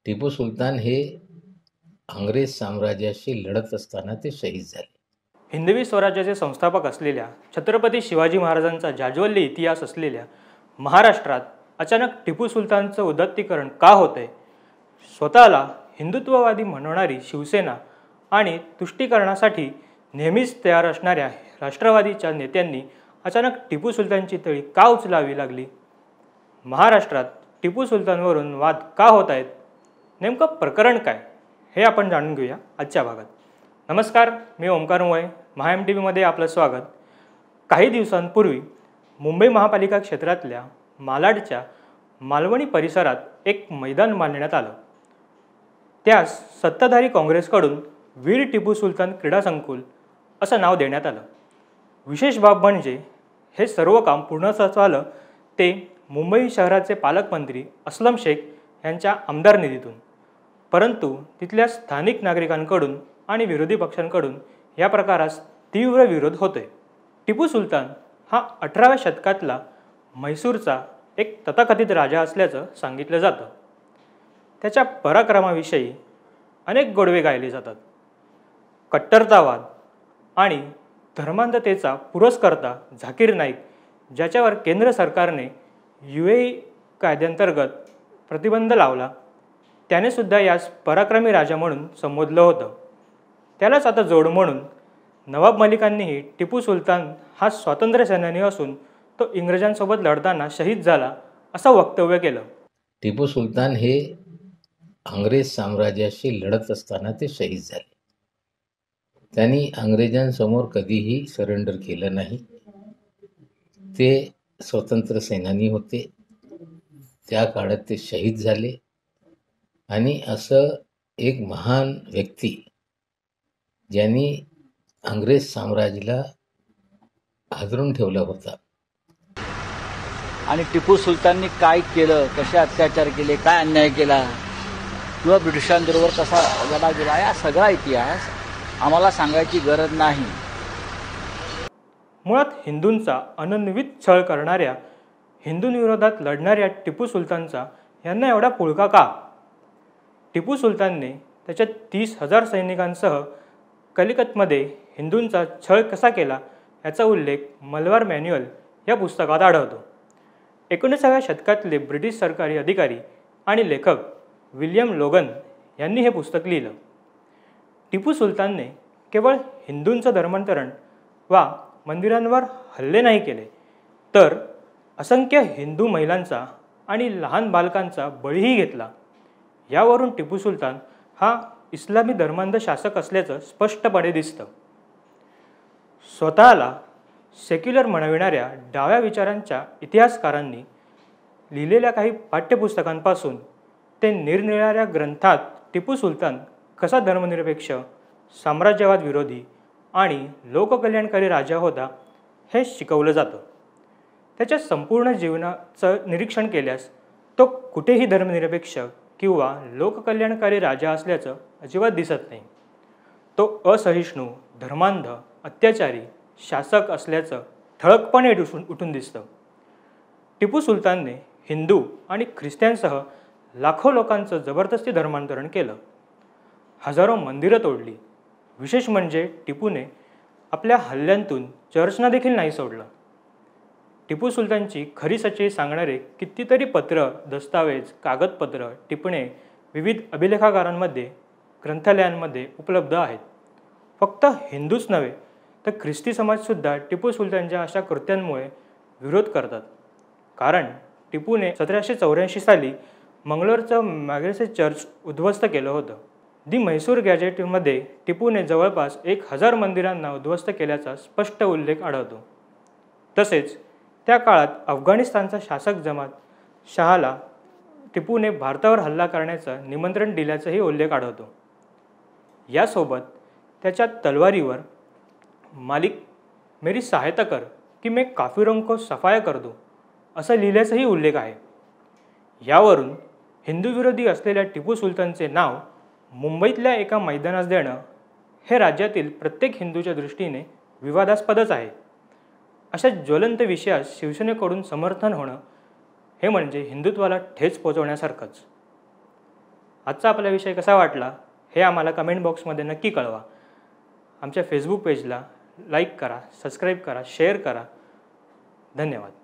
टिपू सुलतान हे अंग्रेज साम्राज्याशी लढत असताना ते शहीद झाले. हिंदवी स्वराज्याचे संस्थापक असलेल्या छत्रपती शिवाजी महाराजांचा जाज्वल्य इतिहास असलेल्या महाराष्ट्रात अचानक टिपू सुलतानचं उदात्तीकरण का होतंय? स्वतःला हिंदुत्ववादी म्हणणारी शिवसेना आणि तुष्टीकरणासाठी नेहमीच तयार असणाऱ्या राष्ट्रवादीच्या नेत्यांनी अचानक टिपू सुलतानची तळी का उचलावी लागली? महाराष्ट्रात टिपू सुलतानवरून वाद का होत आहेत? नेमकं प्रकरण काय हे आपण जाणून घेऊया आजच्या भागात. नमस्कार, मी ओमकार मोळे, महाएम टी व्हीमध्ये आपलं स्वागत. काही दिवसांपूर्वी मुंबई महापालिका क्षेत्रातल्या मालाडच्या मालवणी परिसरात एक मैदान बांधण्यात आलं. त्यास सत्ताधारी काँग्रेसकडून वीर टिपू सुलतान क्रीडा संकुल असं नाव देण्यात आलं. विशेष बाब म्हणजे हे सर्व काम पूर्ण झालं ते मुंबई शहराचे पालकमंत्री अस्लम शेख यांच्या आमदार निधीतून. परंतु तिथल्या स्थानिक नागरिकांकडून आणि विरोधी पक्षांकडून या प्रकारास तीव्र विरोध होतोय. टिपू सुलतान हा 18व्या शतकातला म्हैसूरचा एक तथाकथित राजा असल्याचं सांगितलं जातं. त्याच्या पराक्रमाविषयी अनेक गोडवे गायले जातात. कट्टरतावाद आणि धर्मांधतेचा पुरस्कर्ता झाकीर नाईक, ज्याच्यावर केंद्र सरकारने UAE कायद्यांतर्गत प्रतिबंध लावला, त्याने सुद्धा यास पराक्रमी राजा म्हणून संबोधलं होतं. त्यालाच आता जोड म्हणून नवाब मलिकांनीही टिपू सुलतान हा स्वातंत्र्य सेनानी असून तो इंग्रजांसोबत लढताना शहीद झाला असं वक्तव्य केलं. टिपू सुलतान हे अंग्रेज साम्राज्याशी लढत असताना ते शहीद झाले. त्यांनी अंग्रेजांसमोर कधीही सरेंडर केलं नाही. ते स्वतंत्र सेनानी होते. त्या काळात ते शहीद झाले आणि असं एक महान व्यक्ती ज्यांनी अंग्रेज साम्राज्याला हादरून ठेवला होता. आणि टिपू सुलताननी काय केलं, कसे अत्याचार केले, काय अन्याय केला किंवा ब्रिटिशांबरोबर कसा लढा गेला, या सगळा इतिहास आम्हाला सांगायची गरज नाही. मुळात हिंदूंचा अनन्वित छळ करणाऱ्या, हिंदूंविरोधात लढणाऱ्या टिपू सुलतानचा यांना एवढा पुळका का? टिपू सुलतानने त्याच्या 30,000 सैनिकांसह कलिकतमध्ये हिंदूंचा छळ कसा केला याचा उल्लेख मलबार मॅन्युअल या पुस्तकात आढळतो. 19व्या शतकातले ब्रिटिश सरकारी अधिकारी आणि लेखक विल्यम लोगन यांनी हे पुस्तक लिहिलं. टिपू सुलतानने केवळ हिंदूंचं धर्मांतरण वा मंदिरांवर हल्ले नाही केले, तर असंख्य हिंदू महिलांचा आणि लहान बालकांचा बळीही घेतला. यावरून टिपू सुलतान हा इस्लामी धर्मांध शासक असल्याचं स्पष्टपणे दिसतं. स्वतःला सेक्युलर म्हणविणाऱ्या डाव्या विचारांच्या इतिहासकारांनी लिहिलेल्या काही पाठ्यपुस्तकांपासून ते निरनिराळ्या ग्रंथात टिपू सुलतान कसा धर्मनिरपेक्ष, साम्राज्यवाद विरोधी आणि लोककल्याणकारी राजा होता हे शिकवलं जातं. त्याच्या संपूर्ण जीवनाचं निरीक्षण केल्यास तो कुठेही धर्मनिरपेक्ष किंवा लोककल्याणकारी राजा असल्याचं अजिबात दिसत नाही. तो असहिष्णू, धर्मांध, अत्याचारी शासक असल्याचं ठळकपणे उठून दिसतं. टिपू सुलतानने हिंदू आणि ख्रिस्त्यांसह लाखो लोकांचं जबरदस्ती धर्मांतरण केलं. हजारो मंदिरं तोडली. विशेष म्हणजे टिपूने आपल्या हल्ल्यांतून चर्चना देखील नाही सोडलं. टिपू सुलतानची खरी सच्चाई सांगणारे कितीतरी पत्र, दस्तावेज, कागदपत्र, टिपणे विविध अभिलेखागारांमध्ये, ग्रंथालयांमध्ये उपलब्ध आहेत. फक्त हिंदूच नव्हे तर ख्रिस्ती समाजसुद्धा टिपू सुलतानच्या अशा कृत्यांमुळे विरोध करतात. कारण टिपूने 1784 साली मंगलोरचं मॅग्रेसे चर्च उद्ध्वस्त केलं होतं. दि म्हैसूर गॅजेटमध्ये टिपूने जवळपास 1000 मंदिरांना उद्ध्वस्त केल्याचा स्पष्ट उल्लेख आढळतो. तसेच त्या काळात अफगाणिस्तानचा शासक जमात शहाला टिपूने भारतावर हल्ला करण्याचं निमंत्रण दिल्याचाही उल्लेख आढळतो. यासोबत त्याच्या तलवारीवर मालिक मेरी सहायता कर की मैं काफिरों को सफाया कर दूं असं लिहिल्याचाही उल्लेख आहे. यावरून हिंदूविरोधी असलेल्या टिपू सुलतानचे नाव मुंबईतल्या एका मैदानास देणं हे राज्यातील प्रत्येक हिंदूच्या दृष्टीने विवादास्पदच आहे. अशा ज्वलंत विषयास शिवसेनेकडून समर्थन होणं हे म्हणजे हिंदुत्वाला ठेच पोचवण्यासारखंच. आजचा आपला विषय कसा वाटला हे आम्हाला कमेंट बॉक्समध्ये नक्की कळवा. आमच्या फेसबुक पेजला लाईक करा, सबस्क्राईब करा, शेअर करा. धन्यवाद.